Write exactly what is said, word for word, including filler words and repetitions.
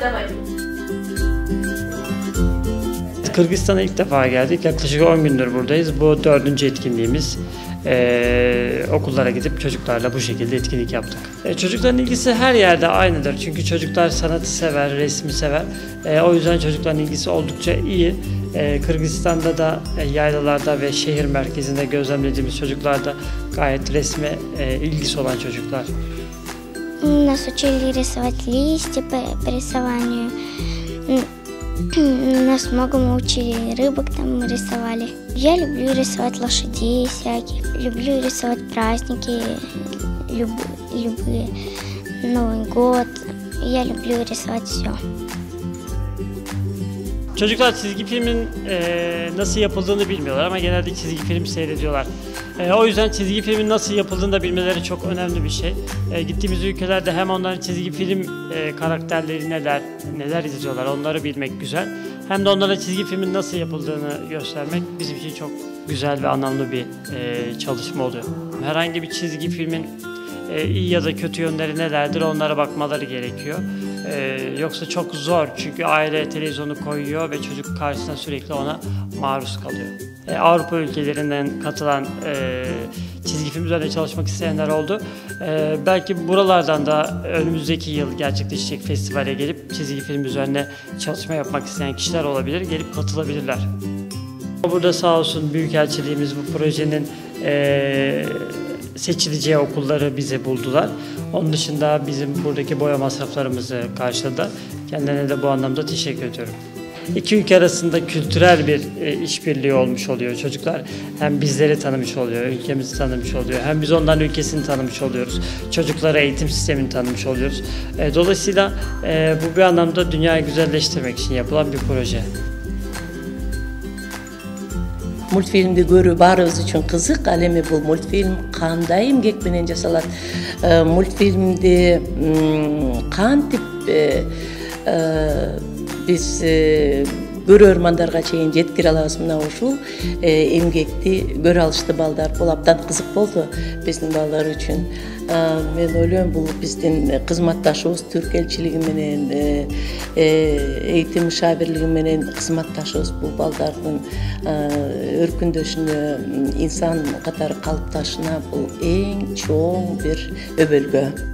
Kırgızistan'a ilk defa geldik. Yaklaşık on gündür buradayız. Bu dördüncü etkinliğimiz. Ee, okullara gidip çocuklarla bu şekilde etkinlik yaptık. Ee, çocukların ilgisi her yerde aynıdır. Çünkü çocuklar sanatı sever, resmi sever. Ee, o yüzden çocukların ilgisi oldukça iyi. Ee, Kırgızistan'da da e, yaylalarda ve şehir merkezinde gözlemlediğimiz çocuklar da gayet resme e, ilgisi olan çocuklar. Нас учили рисовать листья по рисованию. Нас многому учили, рыбок там мы рисовали. Я люблю рисовать лошадей всяких, люблю рисовать праздники, люб, любые, Новый год. Я люблю рисовать все. Çocuklar çizgi filmin e, nasıl yapıldığını bilmiyorlar ama genelde çizgi film seyrediyorlar. E, o yüzden çizgi filmin nasıl yapıldığını da bilmeleri çok önemli bir şey. E, gittiğimiz ülkelerde hem onların çizgi film e, karakterleri neler, neler izliyorlar onları bilmek güzel. Hem de onlara çizgi filmin nasıl yapıldığını göstermek bizim için çok güzel ve anlamlı bir e, çalışma oluyor. Herhangi bir çizgi filmin e, iyi ya da kötü yönleri nelerdir onlara bakmaları gerekiyor. Ee, yoksa çok zor çünkü aile televizyonu koyuyor ve çocuk karşısına sürekli ona maruz kalıyor. Ee, Avrupa ülkelerinden katılan e, çizgi film üzerine çalışmak isteyenler oldu. Ee, belki buralardan da önümüzdeki yıl gerçekleşecek festivale gelip çizgi film üzerine çalışma yapmak isteyen kişiler olabilir, gelip katılabilirler. Burada sağ olsun Büyükelçiliğimiz bu projenin e, seçileceği okulları bize buldular. Onun dışında bizim buradaki boya masraflarımızı karşıladı. Kendilerine de bu anlamda teşekkür ediyorum. İki ülke arasında kültürel bir e, işbirliği olmuş oluyor. Çocuklar hem bizleri tanımış oluyor, ülkemizi tanımış oluyor. Hem biz onların ülkesini tanımış oluyoruz. Çocuklara eğitim sistemini tanımış oluyoruz. E, dolayısıyla e, bu bir anlamda dünyayı güzelleştirmek için yapılan bir proje. Multfilmdi görүү баарыбыз үчүн кызык. Ал эми бул мультфильм кандай эмгек менен жасалат? Мультфильмди кантип биз көрөрмандарга чейин жеткире алабыз? Мына ушул эмгекти көрө алышты балдар. Бул абдан кызык болду биздин балдар үчүн. Мен ойлойм бул биздин кызматташыбыз Түрк элчилиги менен, эйтим мушавирлиги менен кызматташыбыз бул балдардын өркүндөшүнө, инсан катары калыпташына бул эң чоң бир өбөлгө.